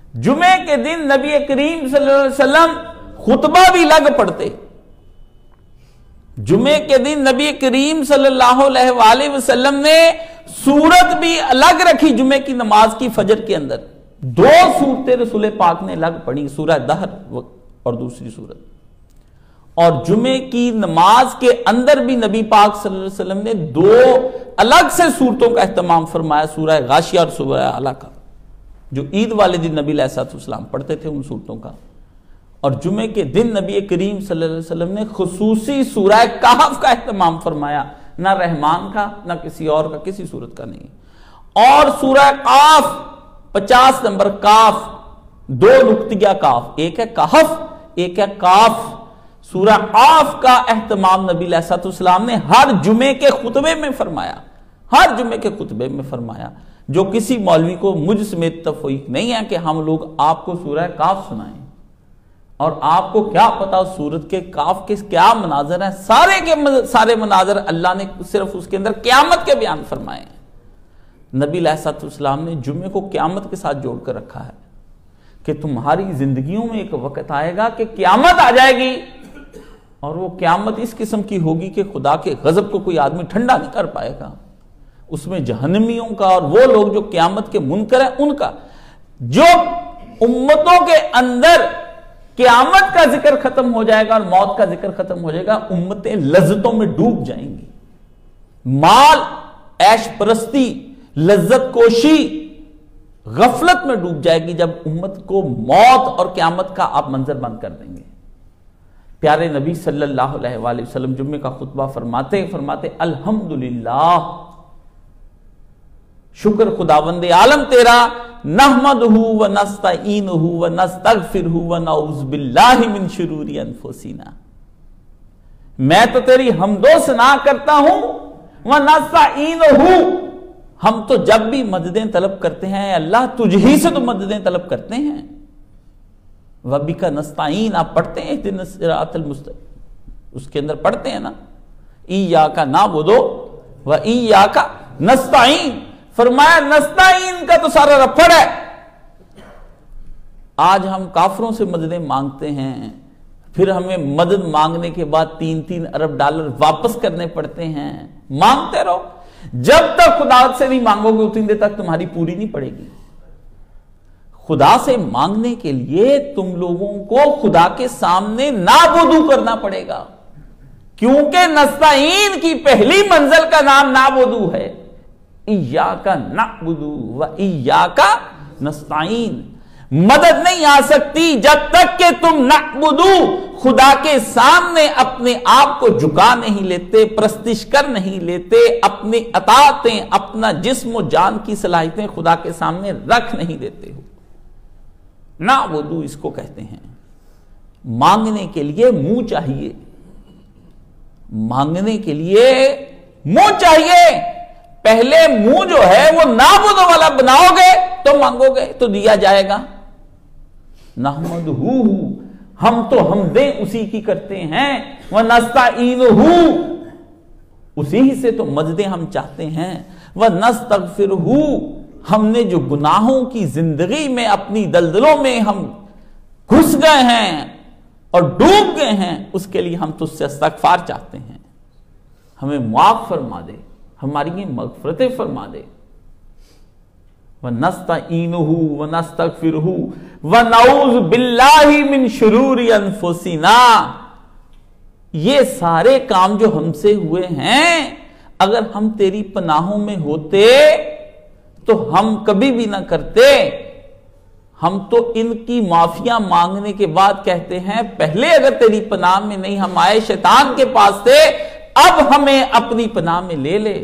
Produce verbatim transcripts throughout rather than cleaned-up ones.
جمعے کے دن نبی کریم صلی اللہ علیہ وسلم خطبہ بھی الگ پڑھتے. جمعے کے دن نبی کریم صلی اللہ علیہ وآلہ وسلم نے سورت بھی الگ رکھی جمعے کی نماز کی فجر کے اندر. دو سورتیں رسول پاک نے الگ پڑھی, سورہ دہر اور دوسری سورت. اور جمعے کی نماز کے اندر بھی نبی پاک صلی اللہ علیہ وسلم نے دو الگ سے سورتوں کا اہتمام فرمایا, سورہ غاشیہ اور سورہ اعلیٰ کا, جو عید والے دن نبی علیہ الصلوۃ والسلام پڑھتے تھے ان سورتوں کا. اور جمعے کے دن نبی کریم صلی اللہ علیہ وسلم نے خصوصی سورہ کہف کا اہتمام فرمایا, نہ رحمان کا نہ کسی اور کا, کسی سورت کا نہیں. اور سورہ قاف پچاس نمبر کاف, دو نقطہ کاف, ایک ہے کہف ایک ہے کاف. سورہ قاف کا اہتمام نبی علیہ الصلوۃ والسلام نے ہر جمعے کے خطبے میں فرمایا, ہر جمعے کے خطبے میں فرمایا, جو کسی مولوی کو مجھ سمیت تفویق نہیں ہے کہ ہم لوگ آپ کو سورہ کاف سنائیں. اور آپ کو کیا پتا سورت کے کاف کے کیا مناظر ہیں, سارے کے سارے مناظر اللہ نے صرف اس کے اندر قیامت کے بیان فرمائے ہیں. نبی علیہ الصلوۃ والسلام نے جمعے کو قیامت کے ساتھ جوڑ کر رکھا ہے کہ تمہاری زندگیوں میں ایک وقت آئے گا کہ قیامت آ جائے گی, اور وہ قیامت اس قسم کی ہوگی کہ خدا کے غضب کو کوئی آدمی ٹھنڈا نہیں کر پائے گا. اس میں جہنمیوں کا اور وہ لوگ جو قیامت کے منکر ہیں ان کا, جو امتوں کے اندر قیامت کا ذکر ختم ہو جائے گا اور موت کا ذکر ختم ہو جائے گا, امتیں لذتوں میں ڈوب جائیں گی. مال, عیش پرستی, لذت کوشی, غفلت میں ڈوب جائے گی جب امت کو موت اور قیامت کا آپ منظر بند کر دیں گے. پیارے نبی صلی اللہ علیہ وآلہ وسلم جمعے کا خطبہ فرماتے فرماتے الحمدللہ, شکر خداوند عالم تیرا, نحمدہ ونستعینہ ونستغفرہ ونعوذ باللہ من شرور انفسنا, میں تو تیری حمد و ثنا کرتا ہوں, ونستعینہ, ہم تو جب بھی مددیں طلب کرتے ہیں اللہ تجھ ہی سے تو مددیں طلب کرتے ہیں. وَبِكَ نَسْتَعِينَ, آپ پڑھتے ہیں اهْدِنَا الصِّرَاطَ الْمُسْتَقِيمَ, اس کے اندر پڑھتے ہیں نا إِيَّاكَ نَعْبُدُ وَإِيَّاكَ نَسْتَعِينُ. فرمایا نستعین کا تو سارا رفڑ ہے. آج ہم کافروں سے مددیں مانگتے ہیں, پھر ہمیں مدد مانگنے کے بعد تین تین ارب ڈالر واپس کرنے پڑتے ہیں. مانگتے رہو, جب تک خدا سے نہیں مانگو گے اتنی دیر تک تمہاری پوری نہیں پڑے گی. خدا سے مانگنے کے لیے تم لوگوں کو خدا کے سامنے نعبدو کرنا پڑے گا, کیونکہ نستعین کی پہلی منزل کا نام نعبدو ہے. ایاک نعبد و ایاک نستعین. مدد نہیں آ سکتی جب تک کہ تم نعبدو, خدا کے سامنے اپنے آپ کو جھکا نہیں لیتے, پرستش کر نہیں لیتے, اپنی اطاعتیں, اپنا جسم و جان کی صلاحیتیں خدا کے سامنے رکھ نہیں دیتے ہو. نعبدو اس کو کہتے ہیں. مانگنے کے لیے منہ چاہیے, مانگنے کے لیے منہ چاہیے. پہلے منہ جو ہے وہ نعبدو والا بناؤ گے تو مانگو گے تو دیا جائے گا. نحمدہ, ہم تو حمدیں اسی کی کرتے ہیں. ونستعینہ, اسی ہی سے تو مددیں ہم چاہتے ہیں. ونستغفرہ, ہم نے جو گناہوں کی زندگی میں اپنی دلدلوں میں ہم گھس گئے ہیں اور ڈوب گئے ہیں, اس کے لیے ہم تجھ سے استغفار چاہتے ہیں. ہمیں معاف فرما دے, ہماری یہ مغفرتیں فرما دے. وَنَسْتَعِينُهُ وَنَسْتَغْفِرُهُ وَنَعُوذُ بِاللَّهِ مِن شُرُورِ أَنفُسِنَا. یہ سارے کام جو ہم سے ہوئے ہیں, اگر ہم تیری پناہوں میں ہوتے تو ہم کبھی بھی نہ کرتے. ہم تو ان کی معافیاں مانگنے کے بعد کہتے ہیں پہلے اگر تیری پناہ میں نہیں ہم آئے, شیطان کے پاس تھے, اب ہمیں اپنی پناہ میں لے لے,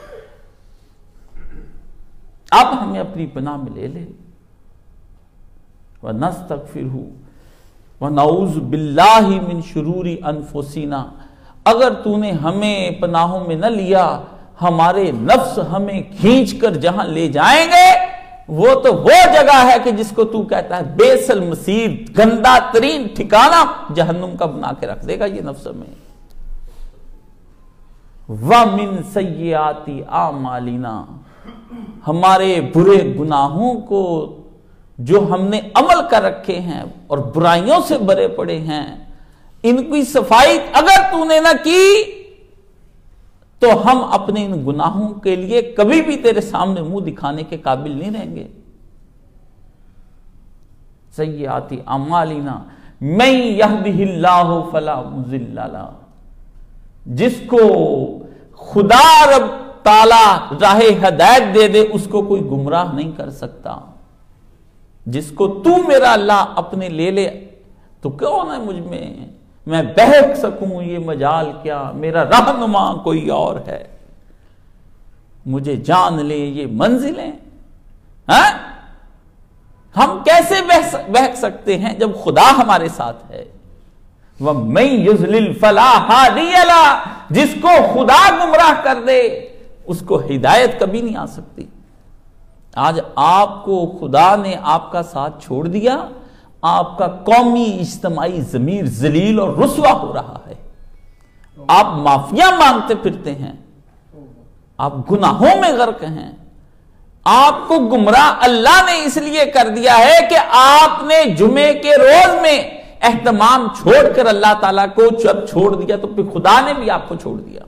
اب ہمیں اپنی پناہ میں لے لے. وَنَسْتَغْفِرُهُ وَنَعُوذُ بِاللَّهِ مِن شُرُورِ أَنفُسِنَا. اگر تو نے ہمیں پناہوں میں نہ لیا, ہمارے نفس ہمیں کھینچ کر جہاں لے جائیں گے وہ تو وہ جگہ ہے کہ جس کو تو کہتا ہے بیس المصیر, گندا ترین ٹھکانہ جہنم کا بنا کے رکھ دے گا یہ نفس میں. وَمِن سَيِّئَاتِ أَعْمَالِنَا, ہمارے برے گناہوں کو جو ہم نے عمل کر رکھے ہیں اور برائیوں سے بھرے پڑے ہیں، ان کی صفائی اگر تو نے نہ کی تو ہم اپنے ان گناہوں کے لیے کبھی بھی تیرے سامنے منہ دکھانے کے قابل نہیں رہیں گے۔ سیئات اعمالنا من یہدہ اللہ فلا مضل لہ، جس کو خدا رب تعالی راہ ہدایت دے دے اس کو کوئی گمراہ نہیں کر سکتا۔ جس کو تو میرا اللہ اپنے لے لے تو کون ہے مجھ میں میں بہک سکوں، یہ مجال کیا، میرا رہنما کوئی اور ہے، مجھے جان لے یہ منزلیں۔ ہاں ہم کیسے بہک سکتے ہیں جب خدا ہمارے ساتھ ہے؟ وَمَن يُضْلِلْ فَلَا هَادِيَ لَهُ، جس کو خدا گمراہ کر دے اس کو ہدایت کبھی نہیں آ سکتی۔ آج آپ کو خدا نے آپ کا ساتھ چھوڑ دیا، آپ کا قومی اجتماعی ضمیر ذلیل اور رسوا ہو رہا ہے، آپ معافیاں مانگتے پھرتے ہیں، آپ گناہوں میں غرق ہیں، آپ کو گمراہ اللہ نے اس لیے کر دیا ہے کہ آپ نے جمعے کے روز میں اہتمام چھوڑ کر اللہ تعالیٰ کو جب چھوڑ دیا تو پھر خدا نے بھی آپ کو چھوڑ دیا،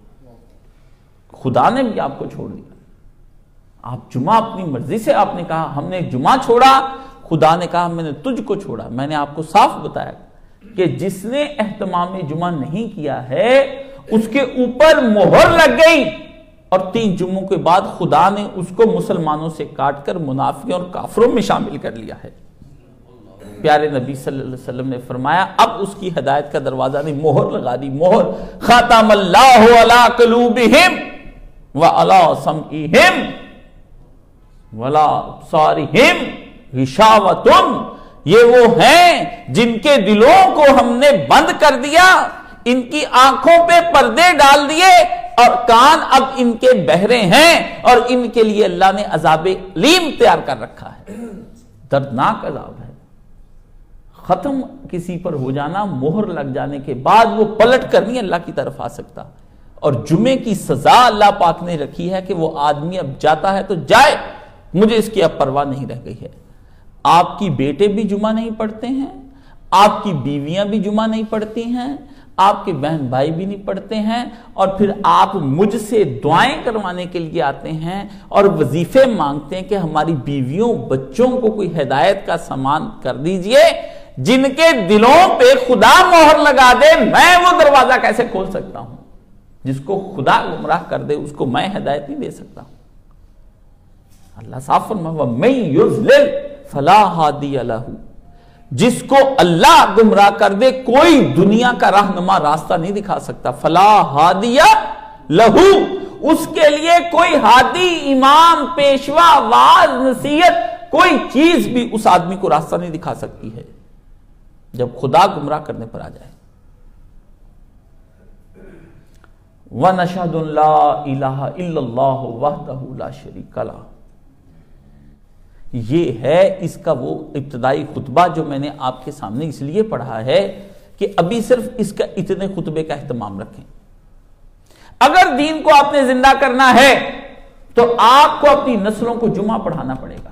خدا نے بھی آپ کو چھوڑ دیا۔ آپ جمعہ اپنی مرضی سے آپ نے کہا ہم نے جمعہ چھوڑا، خدا نے کہا میں نے تجھ کو چھوڑا۔ میں نے آپ کو صاف بتایا کہ جس نے اہتمام جمعہ نہیں کیا ہے اس کے اوپر مہر لگ گئی، اور تین جمعوں کے بعد خدا نے اس کو مسلمانوں سے کاٹ کر منافقوں اور کافروں میں شامل کر لیا ہے۔ پیارے نبی صلی اللہ علیہ وسلم نے فرمایا اب اس کی ہدایت کا دروازہ نہیں، مہر لگا دی، مہر۔ ختم اللہ علی قلوبہم وعلی سمعہم ولا ابصارہم غشاوۃ، یہ وہ ہیں جن کے دلوں کو ہم نے بند کر دیا، ان کی آنکھوں پہ پردے ڈال دیے، اور کان اب ان کے بہرے ہیں، اور ان کے لیے اللہ نے عذاب علیم تیار کر رکھا ہے، دردناک عذاب ہے۔ ختم کسی پر ہو جانا، مہر لگ جانے کے بعد وہ پلٹ کر نہیں اللہ کی طرف آ سکتا، اور جمعے کی سزا اللہ پاک نے رکھی ہے کہ وہ آدمی اب جاتا ہے تو جائے، مجھے اس کی اب پرواہ نہیں رہ گئی ہے۔ آپ کی بیٹے بھی جمعہ نہیں پڑھتے ہیں، آپ کی بیویاں بھی جمعہ نہیں پڑھتی ہیں، آپ کے بہن بھائی بھی نہیں پڑھتے ہیں، اور پھر آپ مجھ سے دعائیں کروانے کے لیے آتے ہیں اور وظیفے مانگتے ہیں کہ ہماری بیویوں بچوں کو کوئی ہدایت کا سامان کر دیجئے۔ جن کے دلوں پہ خدا مہر لگا دے میں وہ دروازہ کیسے کھول سکتا ہوں؟ جس کو خدا گمراہ کر دے اس کو میں ہدایت نہیں دے سکتا ہوں۔ اللہ صاف فرمایا وَمَن يُضْلِلْ فَلَا هَادِيَ لَهُ، جس کو اللہ گمراہ کر دے کوئی دنیا کا رہنما راستہ نہیں دکھا سکتا۔ فَلَا هَادِيَ لَهُ، اس کے لیے کوئی ہادی، امام، پیشوا، واعظ، نصیحت، کوئی چیز بھی اس آدمی کو راستہ نہیں دکھا سکتی ہے جب خدا گمراہ کرنے پر آ جائے۔ وَنَشْهَدُ أَن لَا إِلَٰهَ إِلَّا اللَّهُ وَحْدَهُ لَا شَرِيكَ لَهُ، یہ ہے اس کا وہ ابتدائی خطبہ جو میں نے آپ کے سامنے اس لیے پڑھا ہے کہ ابھی صرف اس کا اتنے خطبے کا اہتمام رکھیں۔ اگر دین کو آپ نے زندہ کرنا ہے تو آپ کو اپنی نسلوں کو جمعہ پڑھانا پڑے گا۔